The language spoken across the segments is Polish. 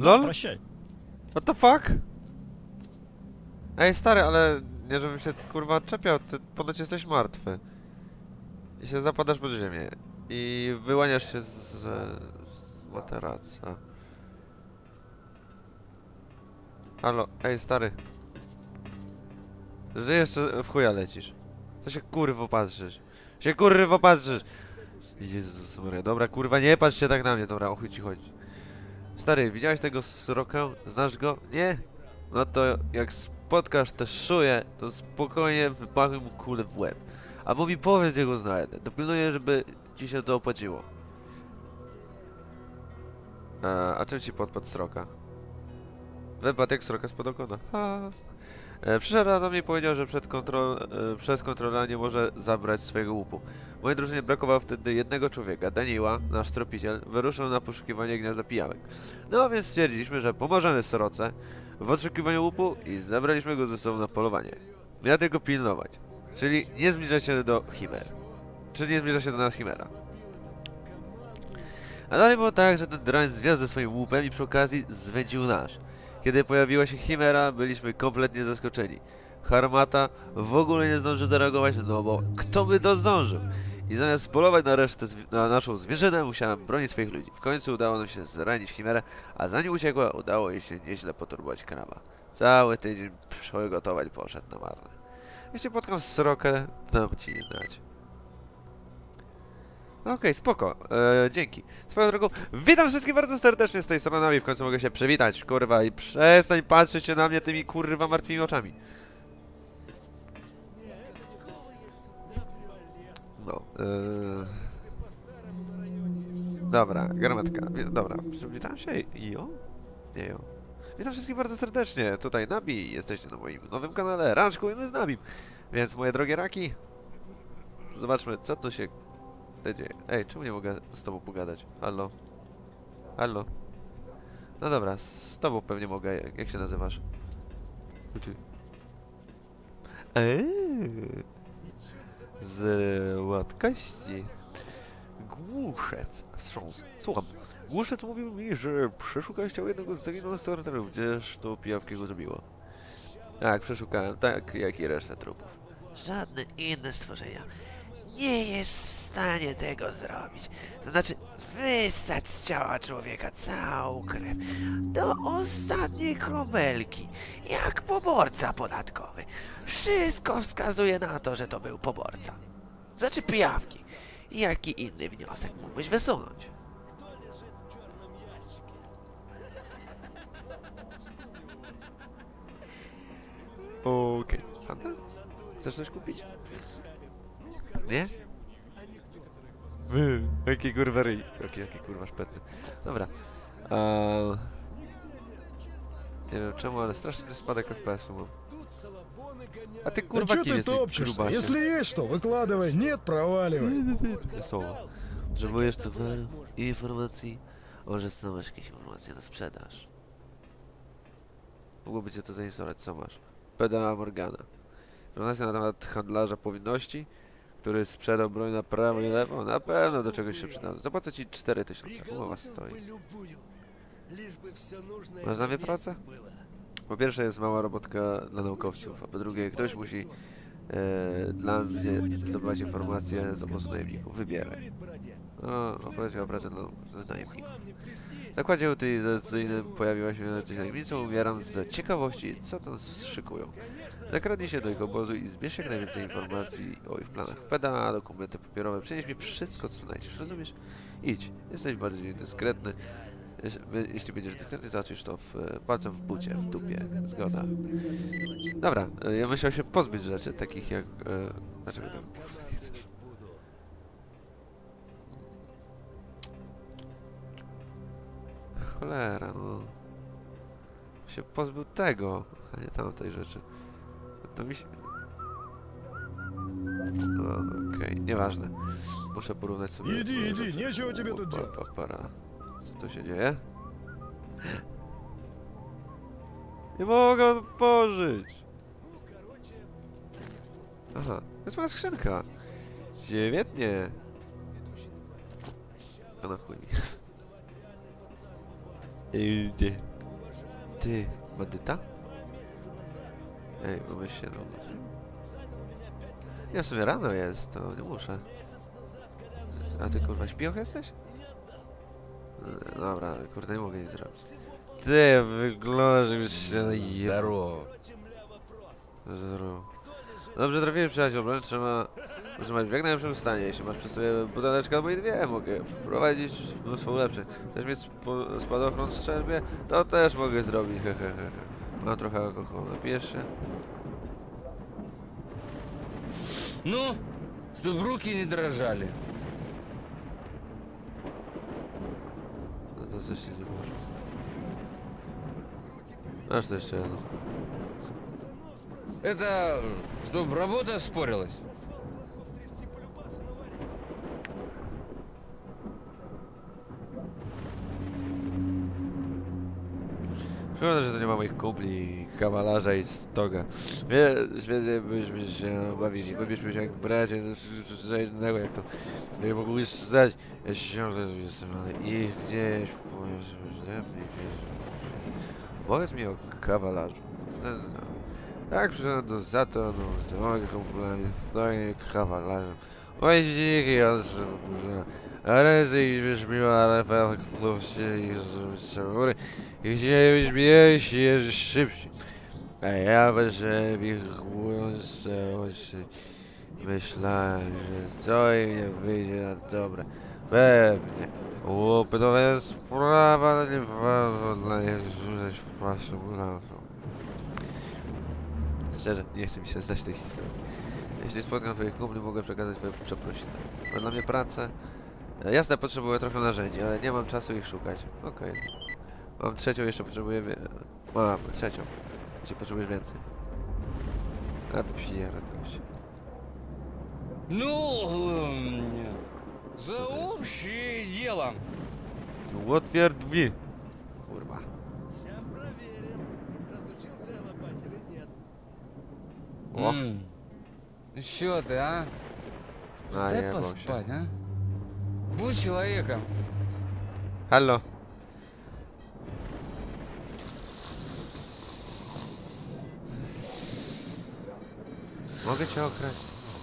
LOL? Прощай. What the fuck? Ej, stary, ale nie żebym się kurwa czepiał, ty ponoć jesteś martwy. I się zapadasz pod ziemię. I wyłaniasz się z materaca. Halo, ej stary. Że jeszcze w chuja lecisz. Co się kurwo patrzysz? Się kurwo patrzysz! Jezus Maria, dobra kurwa, nie patrz się tak na mnie, dobra, o chuj ci chodzi. Stary, widziałeś tego srokę? Znasz go? Nie? No to jak spotkasz te szuje, to spokojnie wypachuj mu kulę w łeb. Albo mi powiedz, gdzie go znajdę. Dopilnuję, żeby ci się to opłaciło. A czym ci podpadł sroka? Wypadł jak sroka spod okona. Ha. Przyszedł do mnie i powiedział, że przez kontrola nie może zabrać swojego łupu. Mojej drużynie brakowało wtedy jednego człowieka, Daniela, nasz tropiciel, wyruszył na poszukiwanie gniazda pijawek. No więc stwierdziliśmy, że pomożemy sroce w odszukiwaniu łupu i zabraliśmy go ze sobą na polowanie. Miał tylko pilnować, czyli nie zbliża się do chimer. Czyli nie zbliża się do nas chimera. A dalej było tak, że ten drań zwiazł ze swoim łupem i przy okazji zwędził nasz. Kiedy pojawiła się chimera, byliśmy kompletnie zaskoczeni. Harmata w ogóle nie zdążył zareagować, no bo kto by to zdążył? I zamiast polować na resztę, na naszą zwierzynę, musiałem bronić swoich ludzi. W końcu udało nam się zranić chimerę, a zanim uciekła, udało jej się nieźle poturbować kraba. Cały tydzień przygotowań poszedł na marne. Jeśli spotkam srokę, dam ci znać. Okej, spoko, dzięki. Swoją drogą, witam wszystkich bardzo serdecznie z tej strony, w końcu mogę się przywitać, kurwa, i przestań patrzeć się na mnie tymi kurwa martwymi oczami. No, dobra, gramatyka, dobra, przywitam się i jo? Nie jo. Witam wszystkich bardzo serdecznie, tutaj Nabi, jesteście na moim nowym kanale, Ranczkujmy z Nabim. Więc moje drogie raki, zobaczmy co tu się dzieje. Ej, czemu nie mogę z tobą pogadać? Halo? Halo? No dobra, z tobą pewnie mogę. Jak się nazywasz? Ty. Z łatkości. Głuszec. Słucham. Głuszec mówił mi, że przeszukał chciał jednego z zaginionych restauratorów. Gdzież to pijawki go zabiło? Tak, przeszukałem. Tak, jak i resztę trupów. Żadne inne stworzenia nie jest w stanie tego zrobić. To znaczy, wysać z ciała człowieka całą krew do ostatniej kropelki, jak poborca podatkowy. Wszystko wskazuje na to, że to był poborca. Znaczy pijawki. Jaki inny wniosek mógłbyś wysunąć? Okej. Handel? Chcesz coś kupić? Nie? Jaki kurwa ryj. Jaki kurwa szpetny. Dobra. Nie wiem czemu, ale straszny spadek FPS-u mam. A ty Да kurwa чё kim ты jesteś, топчешься? grubasie? Если есть что, выкладывай. Нет, проваливай. Słowo. Potrzebujesz towaru i informacji? Może sam masz jakieś informacje na sprzedaż? Mogłoby cię to zainteresować, co masz? PDA Morgana. Informacja na temat handlarza powinności, który sprzedał broń na prawo i lewo? Na pewno do czegoś się przyda. Zapłacę ci 4000. Umowa stoi. Masz dla mnie pracę? Po pierwsze jest mała robotka dla naukowców, a po drugie ktoś musi dla mnie zdobywać informacje z obozu najemników. Wybieraj. O, opowiedział o pracę dla najemników. W zakładzie utylizacyjnym pojawiła się jacyś najemnicą. Umieram z ciekawości, co tam szykują. Zakradnij się do ich obozu i zbierz jak najwięcej informacji o ich planach. PDA, dokumenty papierowe, przynieś mi wszystko, co znajdziesz, rozumiesz? Idź, jesteś bardziej dyskretny. Jeśli będziesz dyskretny, zobaczysz to palcem w bucie, w dupie. Zgoda. Dobra, ja musiał się pozbyć rzeczy, takich jak... dlaczego tego kurwa nie chcesz? Cholera, no. Się pozbył tego, a nie tamtej rzeczy. To mi się... Okej, nieważne. Muszę porównać sobie... Иди, иди, нечего тебе тут делать. Para. Co tu się dzieje? Nie mogę otworzyć! Aha, to jest moja skrzynka. Świetnie. A na chuj. Idzie. Ty, bandyta? Ej, pomyśl się, no. Ja w sumie rano jest, to nie muszę. A ty kurwa śpioch jesteś? Dobra, kurde, nie mogę nic zrobić. Ty, wyglądasz jakbyś się Здорово. Zdrowo. Dobrze trafiłem, przyjaciół, broń trzeba utrzymać w jak najlepszym stanie. Jeśli masz przy sobie buteleczkę albo i dwie, mogę wprowadzić mnóstwo ulepszeń. Chcesz mieć spadochron w strzelbie? To też mogę zrobić, hehehe. Mam trochę alkoholu, napijesz się? Ну, чтоб руки не дрожали. No to coś się nie może. Aż to jeszcze jedno. Это, чтоб работа спорилась. Szkoda, że to nie ma moich kumpli, kawalarza i stoga. Wie, świetnie byśmy się bawili. Bawiliśmy się jak bracie, coś innego jak to. Nie mogłeś zdać. Ja ciągle tu jestem, ale ich gdzieś lepiej. Powiedz mi o kawalarzu. Tak, przyszedłem do Zatonu, z moich kumplami, stoi kawalarzem. Oj, dziki, ale zejdziesz miło, ale faktycznie i góry. I gdzie już się szybciej. A ja będę wichłując oczy. Myślałem, że co im nie wyjdzie na dobre. Pewnie. Łopy jest sprawa, nie warto dla nich rzucać w waszą lampę. Szczerze, nie chcę mi się zdać tej historii. Jeśli spotkam twoich kumpli, mogę przekazać twoje przeprosiny. Ma dla mnie pracę. Jasne, potrzebuję trochę narzędzi, ale nie mam czasu ich szukać. Okej. Mam trzecią, jeszcze potrzebuję... Mam trzecią. Jeśli potrzebujesz więcej. A pierdol się. Ну, за общее дело. Otwier drzwi. Kurwa. О. Что ты, а? Дай Najebał się. поспать, а? Будь человеком. Halo. Mogę cię okraść?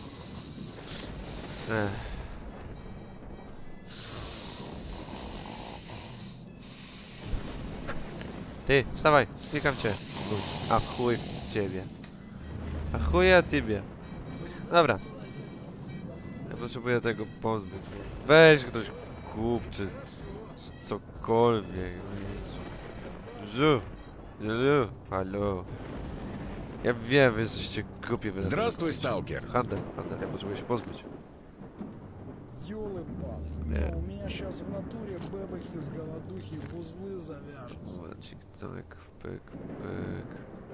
Ty, wstawaj, klikam cię. A chuj w ciebie. A chuj ja ciebie. Dobra. Ja potrzebuję tego pozbyć. Weź ktoś kup, czy cokolwiek. Żu. Żu. Halo. Ja wiem, wy jesteście głupie. Здравствуй, сталкер. Handel, ja potrzebuję się pozbyć. Ёлы-палы. Не. У меня сейчас в натуре бэбахи с голодухи в узлы завяжутся. Momencik, cyk, pyk, pyk.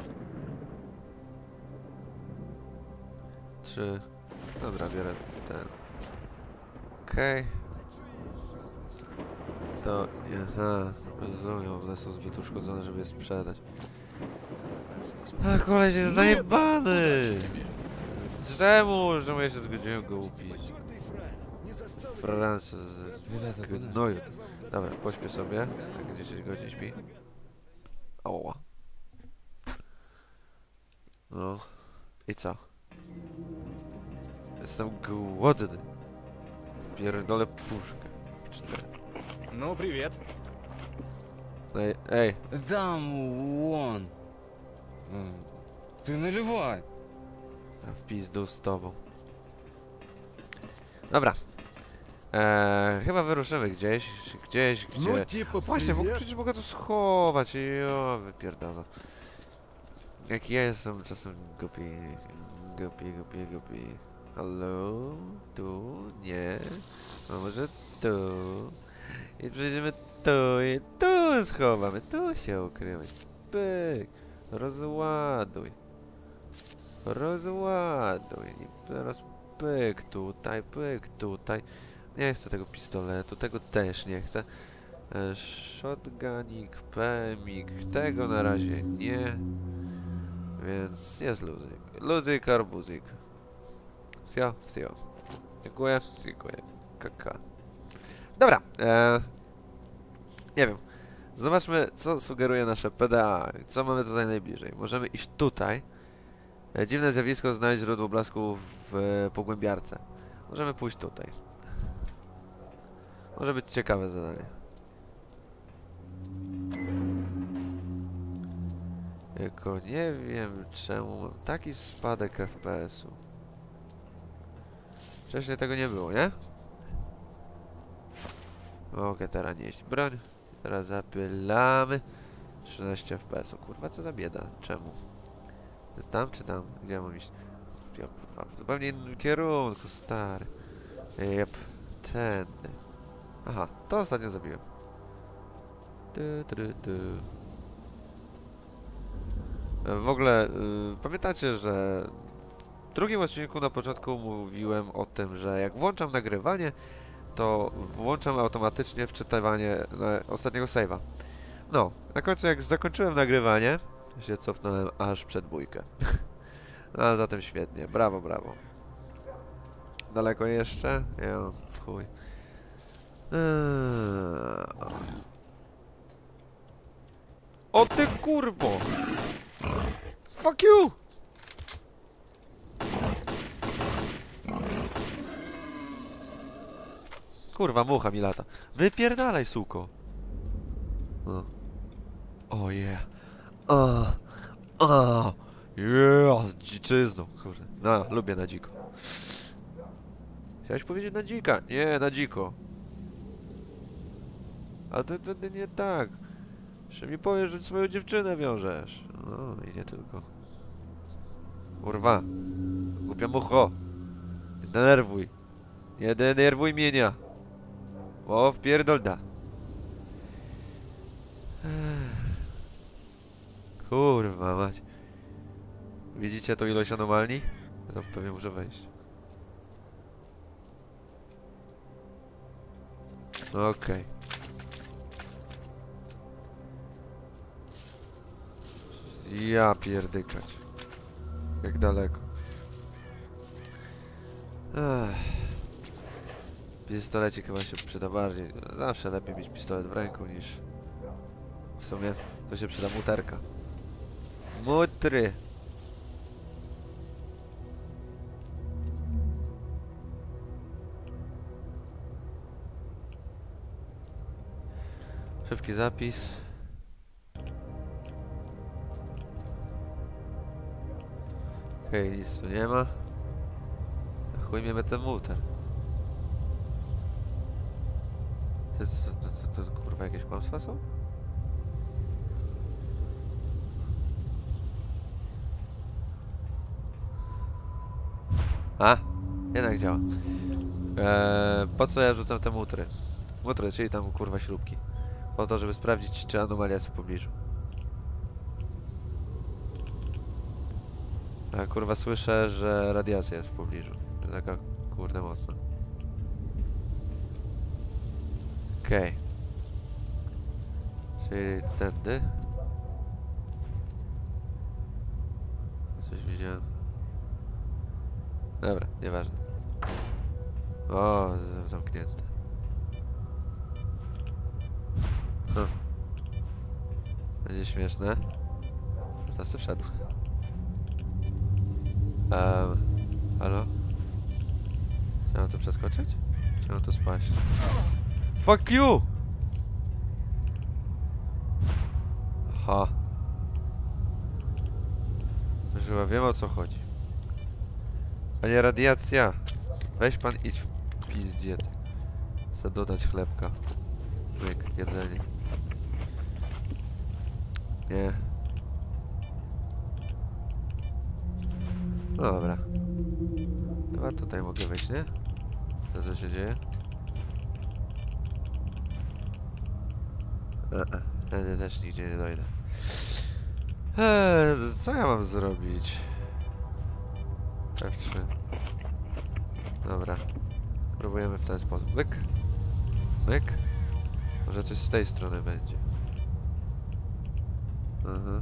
3. Dobra, biorę ten. Okej. To, aha, rozumiem, one są zbyt uszkodzone, żeby je sprzedać. A koleś jest najebany! Czemu? Czemu ja się zgodziłem go upić? Francja z gnoju. Dobra, pośpię sobie. Tak 10 godzin śpi. Ała. No. I co? Jestem głodny. Pierdolę puszkę. 4. Ну, привет. Ej, Там вон. Ты наливай. a w pizdu z tobą. Dobra. Chyba wyruszymy gdzieś, gdzie... Ну, типа, Właśnie, привет. przecież mogę tu schować. Jo, wypierdolę. Jak ja jestem czasem głupi. Głupi. Halo? Tu? Nie? A może tu? I przejdziemy tu i tu schowamy. Tu się ukrymy. Pyk. Rozładuj. I teraz pyk tutaj. Nie chcę tego pistoletu, tego też nie chcę. Shotgunik, PMik, tego na razie nie. Więc jest luzik. Luzik, arbuzik. Sio. Dziękuję. Kaka. Dobra, nie wiem. Zobaczmy, co sugeruje nasze PDA. Co mamy tutaj najbliżej? Możemy iść tutaj. Dziwne zjawisko, znaleźć źródło blasku w pogłębiarce. Możemy pójść tutaj. Może być ciekawe zadanie. Tylko nie wiem czemu mam taki spadek FPS-u. Wcześniej tego nie było, nie? Mogę teraz nieść broń. Teraz zapylamy. 13 FPS-u. Kurwa, co za bieda? Czemu? Jest tam czy tam? Gdzie mam iść? Ja, kurwa, w zupełnie innym kierunku, stary. Jep, tędy. Aha, to ostatnio zabiłem. W ogóle, pamiętacie, że w drugim odcinku na początku mówiłem o tym, że jak włączam nagrywanie, to włączam automatycznie wczytywanie ostatniego save'a. No, na końcu jak zakończyłem nagrywanie, się cofnąłem aż przed bójkę. No, a zatem świetnie, brawo, brawo. Daleko jeszcze? Ja, w chuj. O ty kurwo! Fuck you! Kurwa, mucha mi lata. Wypierdalaj, suko! No. O yeah. Yeah, z dziczyzną, kurde. No, lubię na dziko. Chciałeś powiedzieć na dzika? Nie, na dziko. Ale to nie tak. Jeszcze mi powiesz, że swoją dziewczynę wiążesz. No i nie tylko. Kurwa. Głupia mucho. Nie denerwuj. Nie denerwuj mienia. O, wpierdolda. Kurwa mać. Widzicie tą ilość anomalii? Ja tam pewnie muszę wejść. Okej. Ja pierdykać. Jak daleko. Pistolecik chyba się przyda bardziej. Zawsze lepiej mieć pistolet w ręku niż... W sumie to się przyda muterka. Mutry! Szybki zapis. Okej, nic tu nie ma. Chuj miemy ten muter. To kurwa jakieś kłamstwa są? A! Jednak działa. Po co ja rzucam te mutry? Mutry, czyli tam kurwa śrubki. Po to, żeby sprawdzić, czy anomalia jest w pobliżu. A kurwa słyszę, że radiacja jest w pobliżu. Że taka kurde mocna. Okej. Czyli tędy. Coś widziałem. Dobra, nieważne. O, zamknięte. Będzie śmieszne. Teraz to wszedł. Halo? Czy mam tu przeskoczyć? Czy mam tu spaść? Fuck you! Aha. Już chyba wiem, o co chodzi. Panie radiacja! Weź pan idź w pizdzie. Chcę dodać chlebka. Myk, jedzenie. Nie. No dobra. Chyba tutaj mogę wejść, nie? Co się dzieje? Tędy też nigdzie nie dojdę. Co ja mam zrobić? F3. Dobra. Próbujemy w ten sposób. Myk. Myk. Może coś z tej strony będzie. Aha.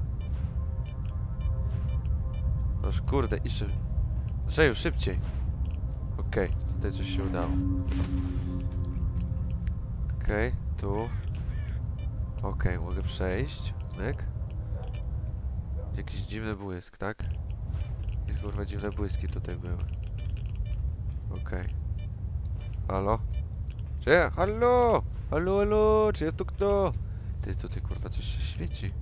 Noż kurde, jeszcze... Przeju, szybciej. Okej, tutaj coś się udało. Okej, tu. Okej, mogę przejść. Myk. Jakiś dziwny błysk, tak? Jakieś kurwa dziwne błyski tutaj były. Okej. Halo? Czy? Halo? Halo, halo? Czy jest tu kto? Ty, tutaj kurwa coś się świeci.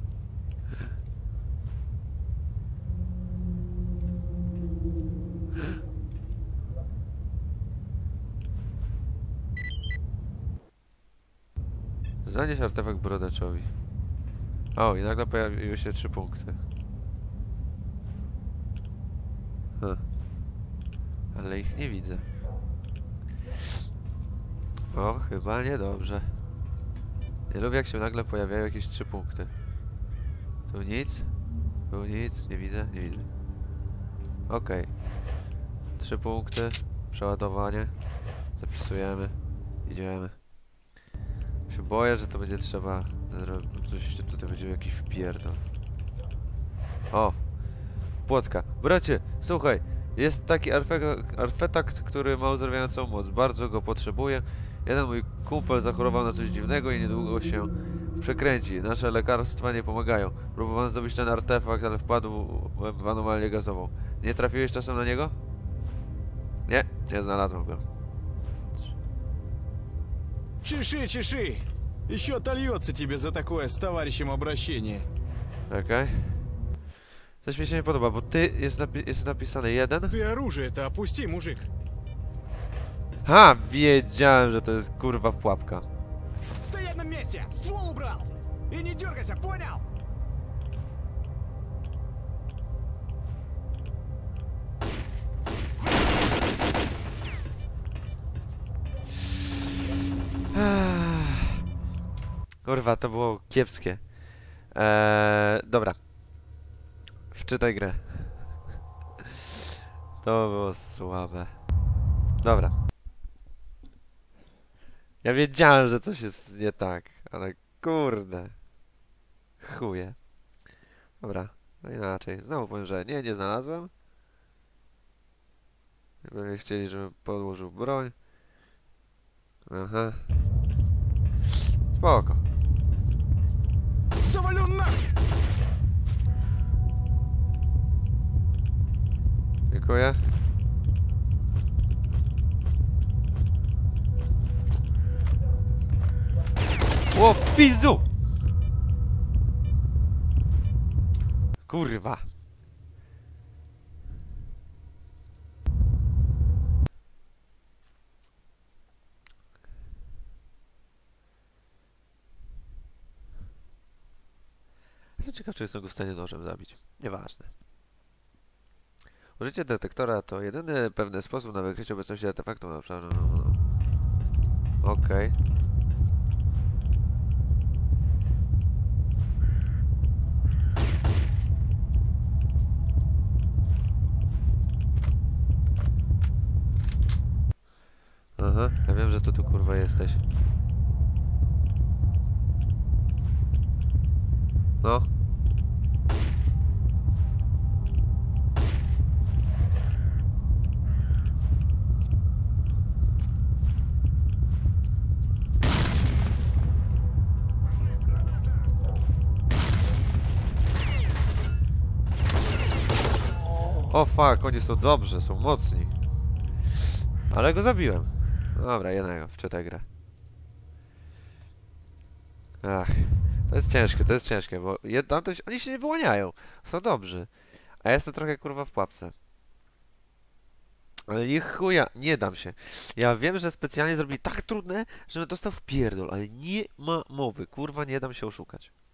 Zanieś artefakt brodaczowi. O, i nagle pojawiły się 3 punkty. Ale ich nie widzę. O, chyba niedobrze. Nie lubię, jak się nagle pojawiają jakieś 3 punkty. Tu nic. Tu nic. Nie widzę. Nie widzę. Okej. 3 punkty. Przeładowanie. Zapisujemy. Idziemy. Się boję, że to będzie trzeba zrobić. Coś tutaj będzie jakiś wpierdol. O! Płotka. Bracie, słuchaj. Jest taki artefakt, który ma uzdrawiającą moc. Bardzo go potrzebuję. Jeden mój kumpel zachorował na coś dziwnego i niedługo się przekręci. Nasze lekarstwa nie pomagają. Próbowałem zdobyć ten artefakt, ale wpadł w anomalię gazową. Nie trafiłeś czasem na niego? Nie, nie znalazłem go. Чеши, чеши! Еще отольется тебе за такое с товарищем обращение. Okej. Coś mi się nie podoba, bo ty jest napisane 1. Ты оружие-то опусти, мужик. Ha! Wiedziałem, że to jest kurwa pułapka. Стоять на месте! Ствол убрал! И не дергайся, понял? Kurwa, to było kiepskie. Dobra. Wczytaj grę. To było słabe. Dobra. Ja wiedziałem, że coś jest nie tak, ale kurde. Chuje. Dobra, no inaczej. Znowu powiem, że nie znalazłem. Pewnie chcieli, żebym podłożył broń. Aha. Spoko. Завалю нахер! Dziękuję. O, w pizdu! Kurwa. Jestem ciekaw, czy jestem go w stanie nożem zabić. Nieważne. Użycie detektora to jedyny pewny sposób na wykrycie obecności artefaktu. Na przykład, Okej. Aha, ja wiem, że tu kurwa jesteś. No. O fuck, oni są dobrzy, są mocni. Ale go zabiłem. Dobra, jednego, wczytaj grę. Ach, to jest ciężkie, bo oni się nie wyłaniają. Są dobrzy. A ja jestem trochę kurwa w pułapce. Ale ich chuja, nie dam się. Ja wiem, że specjalnie zrobili tak trudne, żebym dostał w pierdol, ale nie ma mowy. Kurwa, nie dam się oszukać.